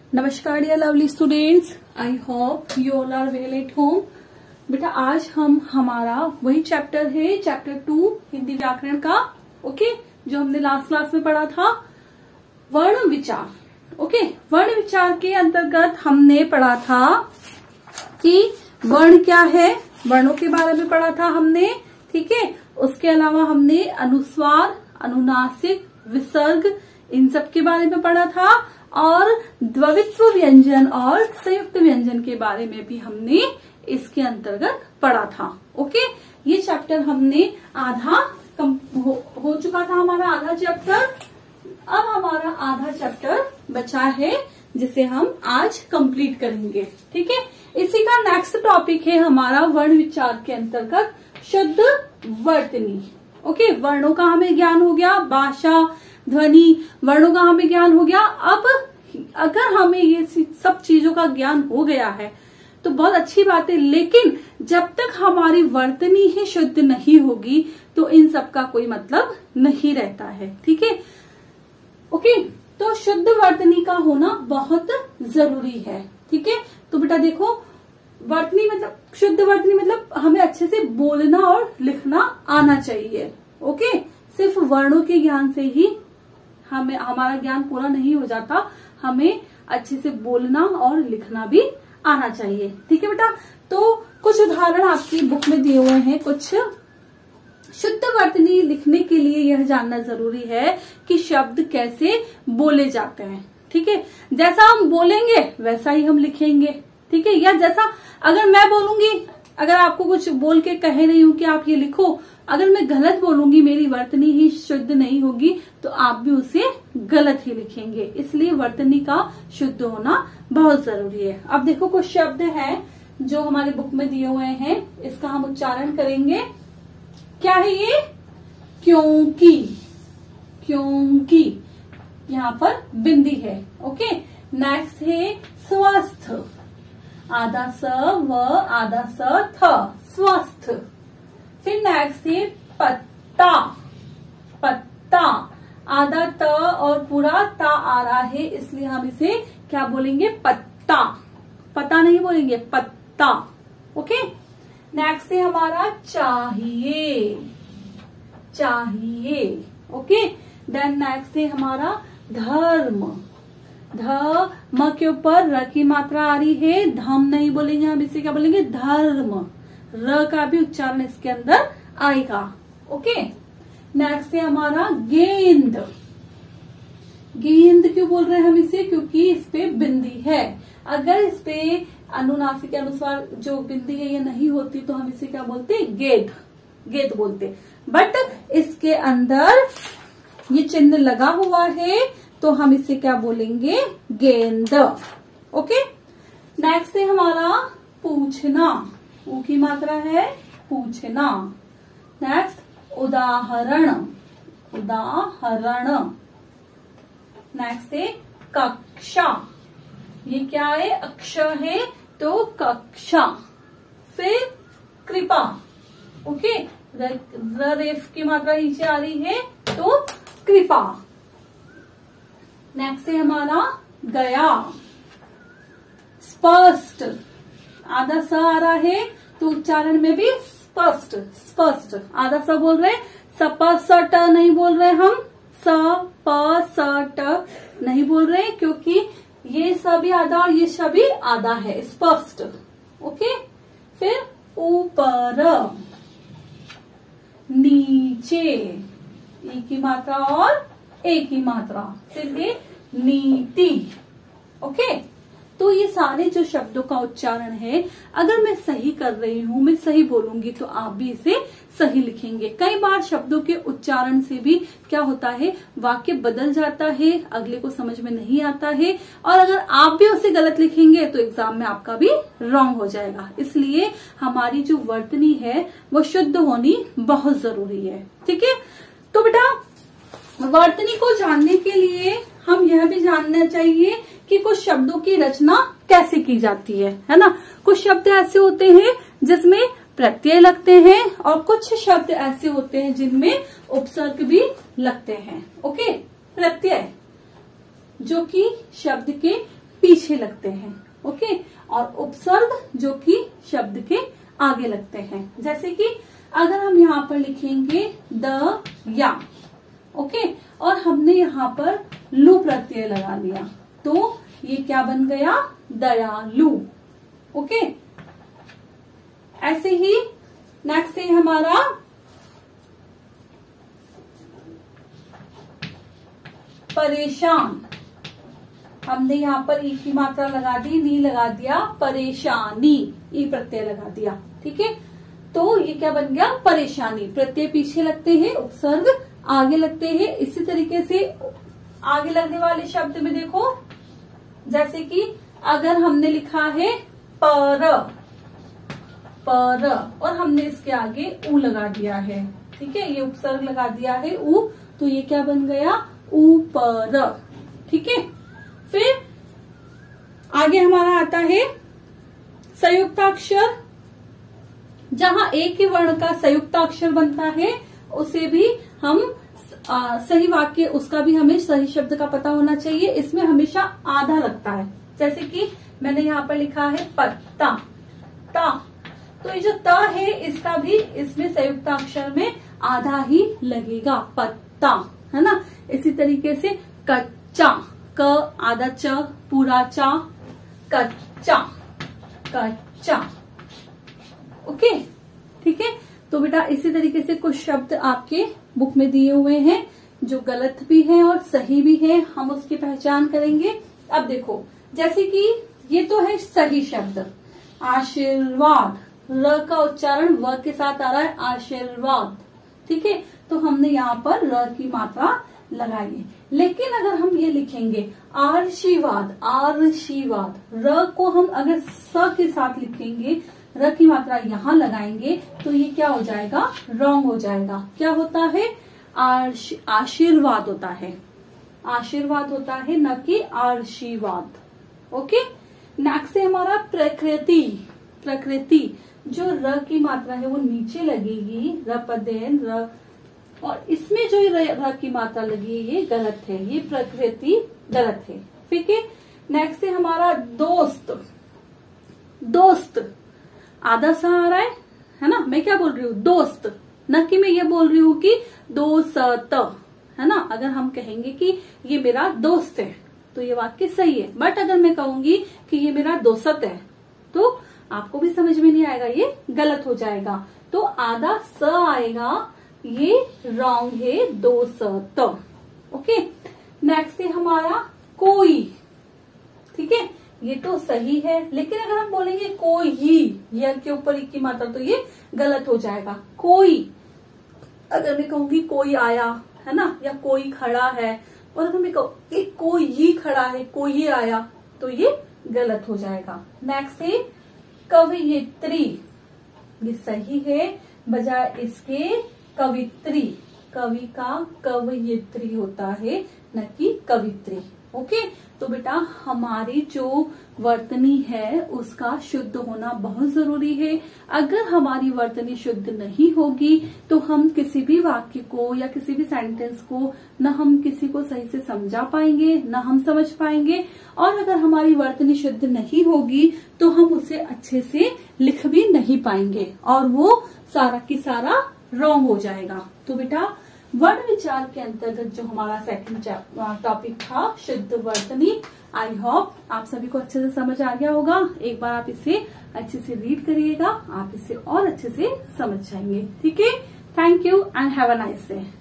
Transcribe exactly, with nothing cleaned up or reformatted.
नमस्कार dear lovely students, I hope you all are well at home. बेटा आज हम हमारा वही चैप्टर है, चैप्टर टू हिंदी व्याकरण का, ओके, जो हमने लास्ट क्लास में पढ़ा था, वर्ण विचार। ओके, वर्ण विचार के अंतर्गत हमने पढ़ा था कि वर्ण क्या है, वर्णों के बारे में पढ़ा था हमने, ठीक है। उसके अलावा हमने अनुस्वार, अनुनासिक, विसर्ग, इन सब के बारे में पढ़ा था और द्वित्व व्यंजन और संयुक्त व्यंजन के बारे में भी हमने इसके अंतर्गत पढ़ा था। ओके, ये चैप्टर हमने आधा कम हो, हो चुका था, हमारा आधा चैप्टर। अब हमारा आधा चैप्टर बचा है जिसे हम आज कंप्लीट करेंगे, ठीक है। इसी का नेक्स्ट टॉपिक है हमारा वर्ण विचार के अंतर्गत शुद्ध वर्तनी। ओके, वर्णों का हमें ज्ञान हो गया, भाषा, ध्वनि, वर्णों का हमें ज्ञान हो गया। अब अगर हमें ये सब चीजों का ज्ञान हो गया है तो बहुत अच्छी बात है, लेकिन जब तक हमारी वर्तनी ही शुद्ध नहीं होगी तो इन सब का कोई मतलब नहीं रहता है, ठीक है। ओके, तो शुद्ध वर्तनी का होना बहुत जरूरी है, ठीक है। तो बेटा देखो, वर्तनी मतलब शुद्ध वर्तनी मतलब हमें अच्छे से बोलना और लिखना आना चाहिए। ओके, सिर्फ वर्णों के ज्ञान से ही हमें हमारा ज्ञान पूरा नहीं हो जाता, हमें अच्छे से बोलना और लिखना भी आना चाहिए, ठीक है बेटा। तो कुछ उदाहरण आपकी बुक में दिए हुए हैं। कुछ शुद्ध वर्तनी लिखने के लिए यह जानना जरूरी है कि शब्द कैसे बोले जाते हैं, ठीक है। जैसा हम बोलेंगे वैसा ही हम लिखेंगे, ठीक है। या जैसा अगर मैं बोलूंगी, अगर आपको कुछ बोल के कहे रही हूं कि आप ये लिखो, अगर मैं गलत बोलूंगी, मेरी वर्तनी ही शुद्ध नहीं होगी, तो आप भी उसे गलत ही लिखेंगे। इसलिए वर्तनी का शुद्ध होना बहुत जरूरी है। अब देखो कुछ शब्द हैं जो हमारी बुक में दिए हुए हैं, इसका हम उच्चारण करेंगे। क्या है ये? क्योंकि, क्योंकि यहाँ पर बिंदी है। ओके, नेक्स्ट है स्वस्थ, आधा स व आधा स थ, स्वस्थ। फिर नेक्स्ट है पत्ता, पत्ता, आधा त और पूरा ता आ रहा है, इसलिए हम इसे क्या बोलेंगे? पत्ता, पता नहीं बोलेंगे, पत्ता। ओके, नेक्स्ट है हमारा चाहिए, चाहिए। ओके, देन नेक्स्ट है हमारा धर्म, ध म के ऊपर र की मात्रा आ रही है, धम नहीं बोलेंगे, हम इसे क्या बोलेंगे? धर्म। र का भी उच्चारण इसके अंदर आएगा। ओके, नेक्स्ट है हमारा गेंद, गेंद क्यों बोल रहे हैं हम इसे? क्योंकि इस पे बिंदी है। अगर इस पे अनुनासिक के अनुसार जो बिंदी है ये नहीं होती तो हम इसे क्या बोलते? गेंद, गेंद बोलते। बट इसके अंदर ये चिन्ह लगा हुआ है तो हम इसे क्या बोलेंगे? गेंद। ओके, नेक्स्ट है हमारा पूछना, ऊ की मात्रा है, पूछना। नेक्स्ट उदाहरण, उदाहरण। नेक्स्ट है कक्षा, ये क्या है? अक्षर है तो कक्षा। फिर कृपा, ओके, र रेफ की मात्रा नीचे आ रही है तो कृपा। नेक्स्ट है हमारा गया, स्पष्ट, आधा स आ रहा है तो उच्चारण में भी स्पष्ट, स्पष्ट, आधा स बोल रहे, सप स ट नहीं बोल रहे हम, स प स ट नहीं बोल रहे, क्योंकि ये स भी आधा और ये श भी आधा है, स्पष्ट। ओके, फिर ऊपर, नीचे, ई की मात्रा और ए की मात्रा, फिर ये नीति। ओके, तो ये सारे जो शब्दों का उच्चारण है, अगर मैं सही कर रही हूँ, मैं सही बोलूंगी तो आप भी इसे सही लिखेंगे। कई बार शब्दों के उच्चारण से भी क्या होता है? वाक्य बदल जाता है, अगले को समझ में नहीं आता है, और अगर आप भी उसे गलत लिखेंगे तो एग्जाम में आपका भी रॉन्ग हो जाएगा। इसलिए हमारी जो वर्तनी है वो शुद्ध होनी बहुत जरूरी है, ठीक है। तो बेटा वर्तनी को जानने के लिए हम यह भी जानना चाहिए कि कुछ शब्दों की रचना कैसे की जाती है, है ना। कुछ शब्द ऐसे होते हैं जिसमें प्रत्यय लगते हैं और कुछ शब्द ऐसे होते हैं जिनमें उपसर्ग भी लगते हैं। ओके, प्रत्यय जो कि शब्द के पीछे लगते हैं। ओके, और उपसर्ग जो कि शब्द के आगे लगते हैं। जैसे कि अगर हम यहाँ पर लिखेंगे द या, ओके, और हमने यहाँ पर लू प्रत्यय लगा दिया तो ये क्या बन गया, दयालु। ओके, ऐसे ही नेक्स्ट है हमारा परेशान। हमने यहाँ पर ई की मात्रा लगा दी, नी लगा दिया, परेशानी, ई प्रत्यय लगा दिया। ठीक है, तो ये क्या बन गया, परेशानी। प्रत्यय पीछे लगते हैं, उपसर्ग आगे लगते हैं। इसी तरीके से आगे लगने वाले शब्द में देखो, जैसे कि अगर हमने लिखा है पर, पर, और हमने इसके आगे ऊ लगा दिया है, ठीक है, ये उपसर्ग लगा दिया है ऊ, तो ये क्या बन गया, ऊपर। ठीक है, फिर आगे हमारा आता है संयुक्ताक्षर। जहां एक ही वर्ण का संयुक्ताक्षर बनता है उसे भी हम आ, सही वाक्य, उसका भी हमें सही शब्द का पता होना चाहिए। इसमें हमेशा आधा लगता है, जैसे कि मैंने यहाँ पर लिखा है पत्ता, ता, तो ये जो त है इसका भी इसमें संयुक्ताक्षर में आधा ही लगेगा, पत्ता, है ना। इसी तरीके से कच्चा, क आधा च, पूरा चा, कच्चा, कच्चा। ओके, ठीक है, तो बेटा इसी तरीके से कुछ शब्द आपके बुक में दिए हुए हैं जो गलत भी है और सही भी है, हम उसकी पहचान करेंगे। अब देखो, जैसे कि ये तो है सही शब्द, आशीर्वाद, र का उच्चारण व के साथ आ रहा है, आशीर्वाद। ठीक है, तो हमने यहाँ पर र की मात्रा लगाई है। लेकिन अगर हम ये लिखेंगे आशीर्वाद, आशीर्वाद, र को हम अगर स के साथ लिखेंगे, र की मात्रा यहाँ लगाएंगे, तो ये क्या हो जाएगा, रॉन्ग हो जाएगा। क्या होता है, आशीर्वाद होता है, आशीर्वाद होता है, न कि आशीर्वाद। ओके, नेक्स्ट है हमारा प्रकृति। प्रकृति, जो र की मात्रा है वो नीचे लगेगी, रपदेन र, और इसमें जो र, र की मात्रा लगी है ये गलत है, ये प्रकृति गलत है। ठीक है, नेक्स्ट है हमारा दोस्त। दोस्त आधा सा आ रहा है, है ना, मैं क्या बोल रही हूँ, दोस्त, न कि मैं ये बोल रही हूँ कि दोस्त, है ना। अगर हम कहेंगे कि ये मेरा दोस्त है तो ये वाक्य सही है, बट अगर मैं कहूंगी कि ये मेरा दोस्त है तो आपको भी समझ में नहीं आएगा, ये गलत हो जाएगा। तो आधा स आएगा, ये रॉन्ग है, दोस्त। ओके, नेक्स्ट है हमारा कोई। ठीक है, ये तो सही है, लेकिन अगर हम बोलेंगे कोई, ये के ऊपर ई की मात्रा, तो ये गलत हो जाएगा। कोई, अगर मैं कहूंगी कोई आया, है ना, या कोई खड़ा है, और अगर मैं कहूँ कोई ही खड़ा है, कोई ही आया, तो ये गलत हो जाएगा। नेक्स्ट है कवयित्री, ये सही है, बजाय इसके कवित्री, कवि का कवयित्री होता है, न कि कवित्री। ओके, तो बेटा हमारी जो वर्तनी है उसका शुद्ध होना बहुत जरूरी है। अगर हमारी वर्तनी शुद्ध नहीं होगी तो हम किसी भी वाक्य को या किसी भी सेंटेंस को न हम किसी को सही से समझा पाएंगे, न हम समझ पाएंगे, और अगर हमारी वर्तनी शुद्ध नहीं होगी तो हम उसे अच्छे से लिख भी नहीं पाएंगे और वो सारा की सारा रॉन्ग हो जाएगा। तो बेटा वर्ण विचार के अंतर्गत जो हमारा सेकंड टॉपिक था शुद्ध वर्तनी, आई होप आप सभी को अच्छे से समझ आ गया होगा। एक बार आप इसे अच्छे से रीड करिएगा, आप इसे और अच्छे से समझ जाएंगे। ठीक है, thank you and have a nice day.